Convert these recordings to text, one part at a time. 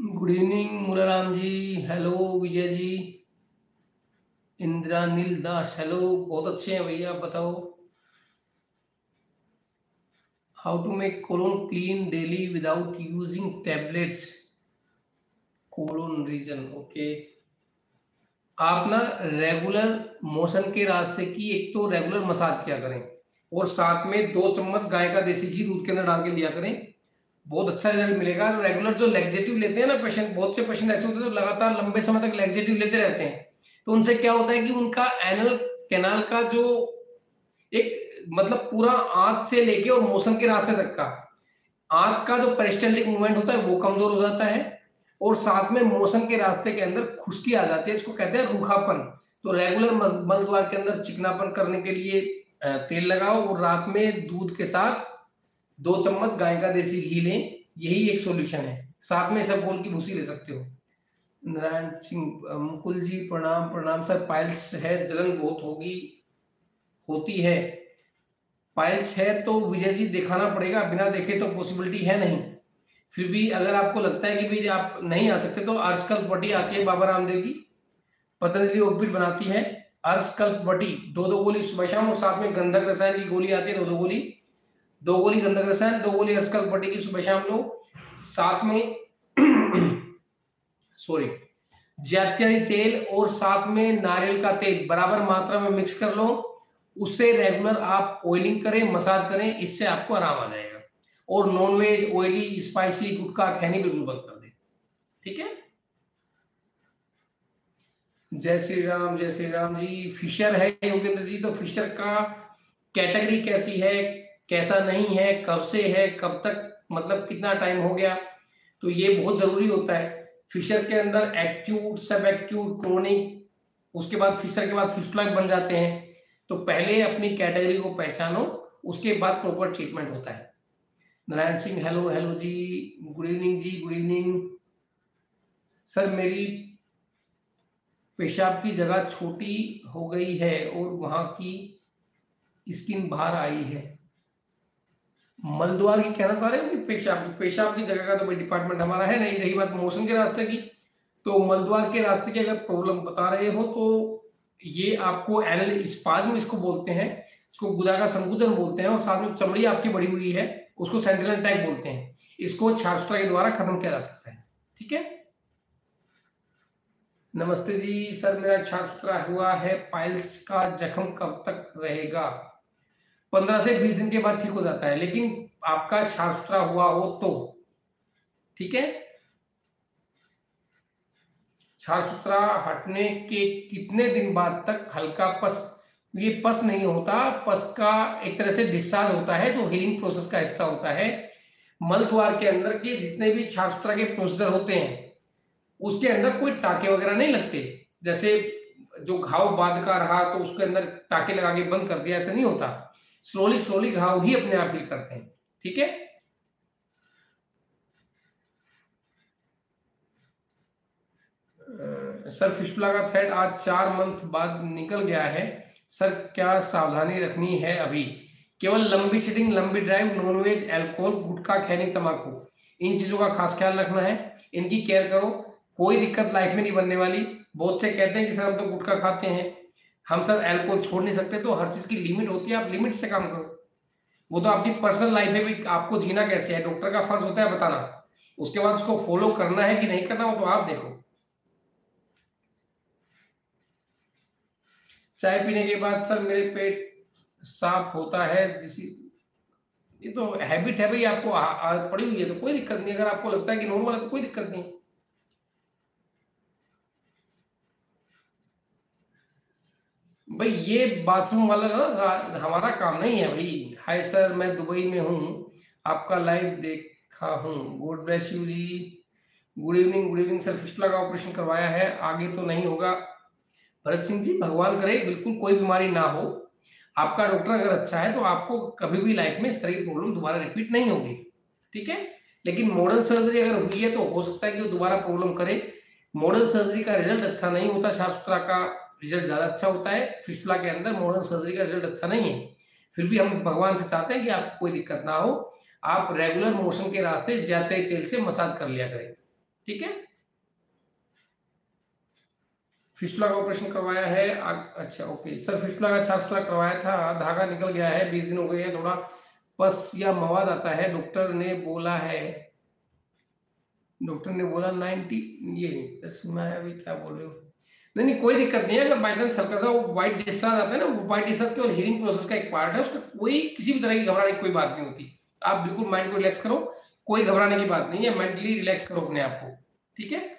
Good evening Mularam ji. Hello Vijay ji. Indranil Das hello. बहुत अच्छे हैं भैया, बताओ। How to make colon clean daily without using tablets. Colon region, okay. आप ना रेगुलर मोशन के रास्ते की एक तो रेगुलर मसाज किया करें, और साथ में 2 चम्मच गाय का देसी घी दूध के अंदर डाल के लिया करें। बहुत अच्छा रिजल्ट मिलेगा। रेगुलर जो लेग्जेटिव लेते हैं ना पेशेंट, बहुत से पेशेंट ऐसे होते हैं जो लगातार लंबे समय तक लेग्जेटिव लेते रहते हैं, तो उनसे क्या होता है कि उनका एनल कैनाल का जो एक मतलब पूरा आंत से लेके और मोशन के रास्ते तक का आंत का जो पेरिस्टल्टिक मूवमेंट होता है वो कमजोर हो जाता है, और साथ में मोशन के रास्ते के अंदर खुश्की आ जाती है, इसको कहते हैं रूखापन। तो रेगुलर मल द्वार के अंदर चिकनापन करने के लिए तेल लगाओ, और रात में दूध के साथ 2 चम्मच गाय का देसी घी लें। यही एक सॉल्यूशन है। साथ में सब की भूसी ले सकते हो। नारायण सिंह मुकुल जी, प्रणाम प्रणाम सर। पाइल्स है, जलन बहुत होती है। पाइल्स है तो विजय जी दिखाना पड़ेगा, बिना देखे तो पॉसिबिलिटी है नहीं। फिर भी अगर आपको लगता है कि भी आप नहीं आ सकते तो अर्शकल्प वटी आती है बाबा रामदेव की, पतंजलि ओपिड बनाती है। अर्शकल्प वटी 2-2 गोली सुबह शाम, और साथ में गंधक रसायन की गोली आती है 2-2 गोली। 2 गोली गंधक रसायन, 2 गोली अर्शकल्प वटी की सुबह शाम लो। साथ में सॉरी, ज्यातियारी तेल और साथ में नारियल का तेल बराबर मात्रा में मिक्स कर लो। उससे रेगुलर आप ऑयलिंग करें, मसाज करें, इससे आपको आराम आ जाएगा। और नॉनवेज, ऑयली, स्पाइसी, गुटखा, खैनी बिल्कुल बंद कर दें। ठीक है। जय श्री राम जी। फिशर है योगेंद्र जी, तो फिशर का कैटेगरी कैसी है, कैसा नहीं है, कब से है, कब तक, मतलब कितना टाइम हो गया, तो ये बहुत जरूरी होता है। फिशर के अंदर एक्यूट, सब एक्यूट, क्रोनिक, उसके बाद फिशर के बाद फिस्टुला बन जाते हैं। तो पहले अपनी कैटेगरी को पहचानो, उसके बाद प्रॉपर ट्रीटमेंट होता है। नारायण सिंह हेलो हेलो जी। गुड इवनिंग जी, गुड इवनिंग सर। मेरी पेशाब की जगह छोटी हो गई है और वहां की स्किन बाहर आई है। मलद्वार की कहना सारे कि पेशाब की जगह का तो भाई डिपार्टमेंट हमारा है नहीं। रही बात मोशन के रास्ते की, तो मलद्वार के रास्ते की अगर प्रॉब्लम बता रहे हो तो ये आपको एनल स्पाज्म इसको बोलते हैं, इसको गुदा का संकुचन बोलते हैं, और साथ में चमड़ी आपकी बढ़ी हुई है उसको सेंट्रल अटैक बोलते हैं। इसको छात्र के द्वारा खत्म किया जा सकता है। ठीक है। नमस्ते जी सर, मेरा छात्र हुआ है, पाइल्स का जख्म कब तक रहेगा? 15 से 20 दिन के बाद ठीक हो जाता है, लेकिन आपका छात्र हुआ हो तो। ठीक है। छात्र हटने के कितने दिन बाद तक हल्का पस, ये पस नहीं होता, पस का एक तरह से डिस्चार्ज होता है जो हीलिंग प्रोसेस का हिस्सा होता है। मल द्वार के अंदर के जितने भी छात्र के प्रोसीजर होते हैं उसके अंदर कोई टाके वगैरह नहीं लगते। जैसे जो घाव बाद का रहा तो उसके अंदर टाके लगा के बंद कर दिया, ऐसा नहीं होता। स्लोली स्लोली घाव ही अपने आप हील करते हैं। ठीक है। सर फिस्टुला का थ्रेड आज 4 मंथ बाद निकल गया है सर, क्या सावधानी रखनी है अभी? केवल लंबी सिटिंग, लंबी ड्राइव, नॉनवेज, अल्कोहल, गुटखा, खैनी, तंबाकू, इन चीजों का खास ख्याल रखना है। इनकी केयर करो, कोई दिक्कत लाइफ में नहीं बनने वाली। बहुत से कहते हैं कि सर हम तो गुटखा खाते हैं, हम सर अल्कोहल छोड़ नहीं सकते, तो हर चीज की लिमिट होती है, आप लिमिट से काम करो। वो तो आपकी पर्सनल लाइफ है भी, आपको जीना कैसे है, डॉक्टर का फर्ज होता है बताना। उसके बाद उसको फॉलो करना है कि नहीं करना हो तो आप देखो। चाय पीने के बाद सर मेरे पेट साफ होता है, ये तो हैबिट है भाई, आपको आदत पड़ी हुई है तो कोई दिक्कत नहीं। अगर आपको लगता है कि नॉर्मल है तो कोई दिक्कत नहीं। भाई ये बाथरूम वाला ना हमारा काम नहीं है भाई। हाय सर, मैं दुबई में हूँ, आपका लाइव देखा हूँ। गॉड ब्लेस यू जी। Good evening, good evening sir. Fistula का ऑपरेशन करवाया है, आगे तो नहीं होगा? भरत सिंह जी, भगवान करे बिल्कुल कोई बीमारी ना हो। आपका डॉक्टर अगर अच्छा है तो आपको कभी भी लाइफ में इस तरह की प्रॉब्लम दोबारा रिपीट नहीं होगी। ठीक है। लेकिन मॉडर्न सर्जरी अगर हुई है तो हो सकता है कि वो दोबारा प्रॉब्लम करे। मॉडर्न सर्जरी का रिजल्ट अच्छा नहीं होता, साफ सुथरा का रिजल्ट ज्यादा अच्छा होता है। फिस्टुला के अंदर मॉडर्न सर्जरी का रिजल्ट अच्छा नहीं है। फिर भी हम भगवान से चाहते हैं कि आपको कोई दिक्कत ना हो। आप रेगुलर मोशन के रास्ते ज्यादा तेल से मसाज कर लिया करें। ठीक है। फिस्टुला का ऑपरेशन करवाया है, अच्छा ओके सर, फिस्टुला का 6 करवाया था, धागा निकल गया है, 20 दिन हो गए हैं, थोड़ा पस या मवाद आता है, डॉक्टर ने बोला है, डॉक्टर ने बोला 90, ये दस मैं अभी क्या बोल रहे हो, नहीं नहीं कोई दिक्कत नहीं है। अगर बाई चांस हल्का सा वो व्हाइट डिस्चार्ज आता है ना, वो व्हाइट डिस्चार्ज केवल हीलिंग प्रोसेस का एक पार्ट है, उसका कोई किसी भी तरह की घबराने की कोई बात नहीं होती। आप बिल्कुल माइंड को रिलैक्स करो, कोई घबराने की बात नहीं है, मेंटली रिलैक्स करो अपने आप को, ठीक है।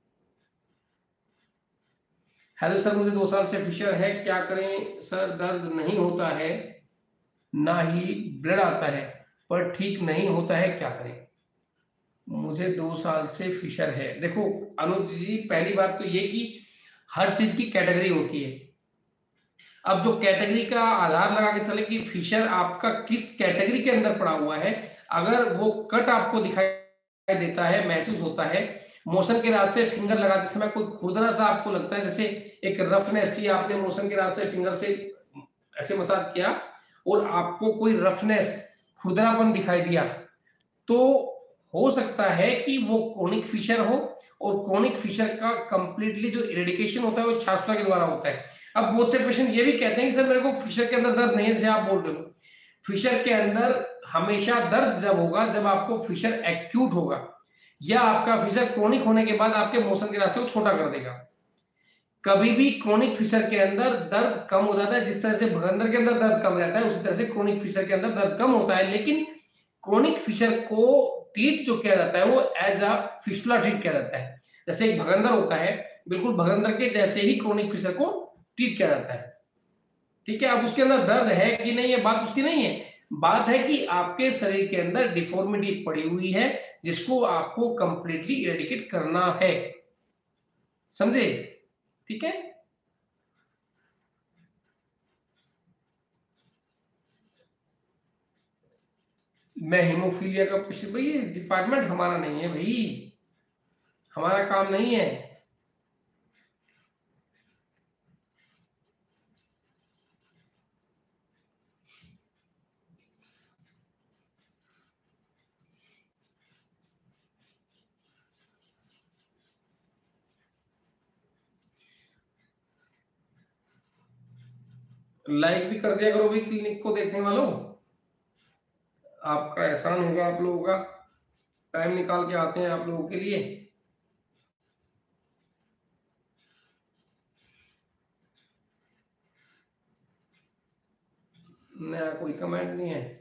हेलो सर, मुझे 2 साल से फिशर है, क्या करें सर, दर्द नहीं होता है, ना ही ब्लड आता है, पर ठीक नहीं होता है, क्या करें। मुझे 2 साल से फिशर है। देखो अनुज जी, पहली बात तो ये कि हर चीज की कैटेगरी होती है। अब जो कैटेगरी का आधार लगा के चले कि फिशर आपका किस कैटेगरी के अंदर पड़ा हुआ है, अगर वो कट आपको दिखाई देता है, महसूस होता है, मोशन के रास्ते फिंगर लगाते समय कोई खुरदरा सा आपको लगता है, जैसे एक रफनेस सी, आपने मोशन के रास्ते फिंगर से ऐसे मसाज किया और आपको कोई रफनेस, खुरदरापन दिखाई दिया, तो हो सकता है कि वो क्रोनिक फिशर हो। और क्रोनिक फिशर का कंप्लीटली जो इरेडिकेशन होता है वो छाछता के द्वारा होता है। अब बहुत से पेशेंट ये भी कहते हैं कि सर मेरे को फिशर के अंदर दर्द नहीं है, जैसे आप बोल रहे हो। फिशर के अंदर हमेशा दर्द जब होगा जब आपको फिशर एक्यूट होगा, या आपका फिशर क्रोनिक होने के बाद आपके मोशन के रास्ते को छोटा कर देगा। कभी भी क्रोनिक फिशर के अंदर दर्द कम हो जाता है, जिस तरह से भगंदर के अंदर दर्द कम रहता है, उसी तरह से क्रोनिक फिशर के अंदर दर्द कम होता है। लेकिन क्रोनिक फिशर को ट्रीट जो किया जाता है वो एज अ फिस्टुला ट्रीट किया जाता है। जैसे एक भगंदर होता है, बिल्कुल भगंदर के जैसे ही क्रोनिक फिशर को ट्रीट किया जाता है, ठीक है। अब उसके अंदर दर्द है कि नहीं, ये बात उसकी नहीं है, बात है कि आपके शरीर के अंदर डिफॉर्मिटी पड़ी हुई है, जिसको आपको कंप्लीटली इरेडिकेट करना है, समझे, ठीक है। मैं हेमोफीलिया का पेशेंट, भाई ये डिपार्टमेंट हमारा नहीं है भाई, हमारा काम नहीं है। लाइक भी कर दिया करो भाई, क्लिनिक को देखने वालों, आपका एहसान होगा आप लोगों का, टाइम निकाल के आते हैं आप लोगों के लिए। नया कोई कमेंट नहीं है।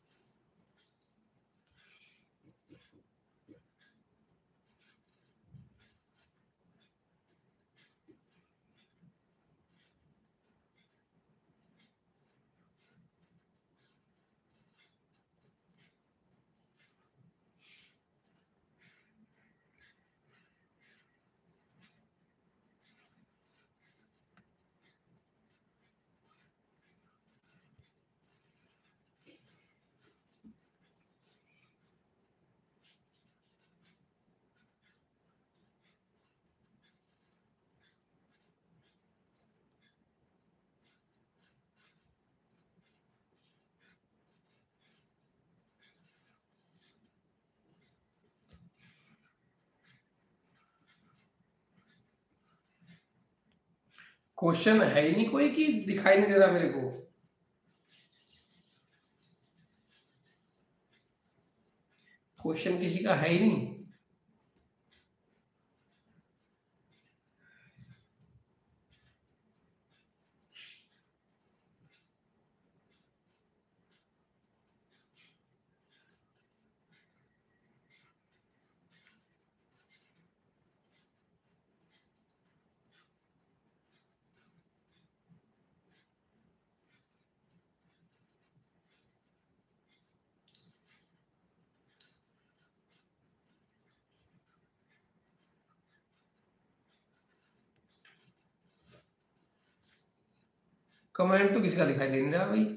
क्वेश्चन है ही नहीं कोई कि दिखाई नहीं दे रहा मेरे को, क्वेश्चन किसी का है ही नहीं। कमेंट तो किसी का दिखाई दे नहीं रहा भाई,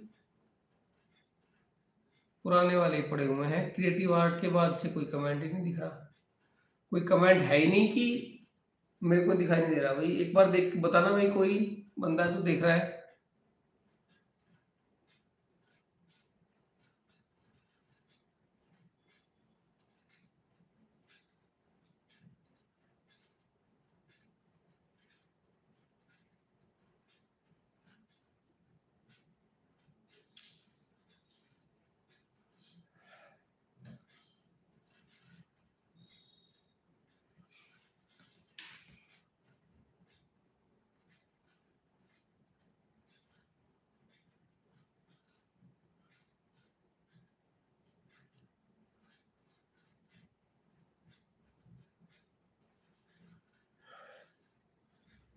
पुराने वाले ही पड़े हुए हैं, क्रिएटिव आर्ट के बाद से कोई कमेंट ही नहीं दिख रहा, कोई कमेंट है ही नहीं कि मेरे को दिखाई नहीं दे रहा भाई। एक बार देख के बताना भाई, कोई बंदा तो देख रहा है।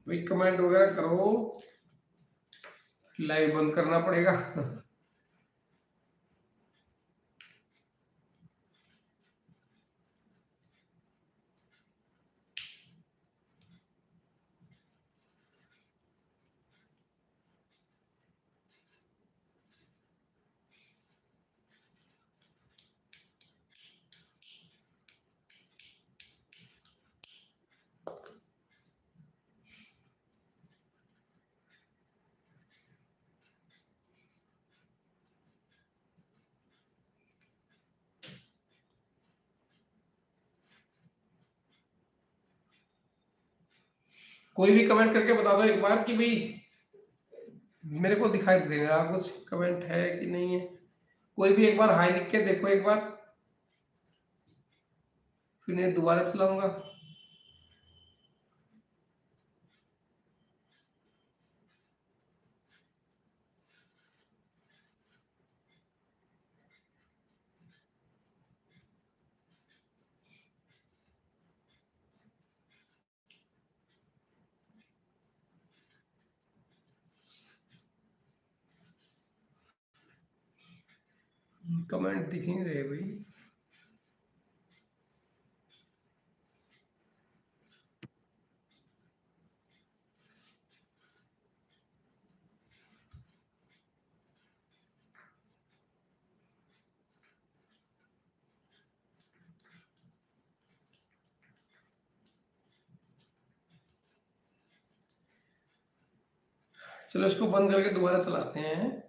भाई कमेंट वगैरह करो, लाइव बंद करना पड़ेगा। कोई भी कमेंट करके बता दो एक बार कि भाई मेरे को दिखाई दे रहा कुछ कमेंट है कि नहीं है। कोई भी एक बार हाई लिख के देखो एक बार, फिर मैं दोबारा चलाऊंगा। कमेंट दिख नहीं रहे भाई। चलो इसको बंद करके दोबारा चलाते हैं।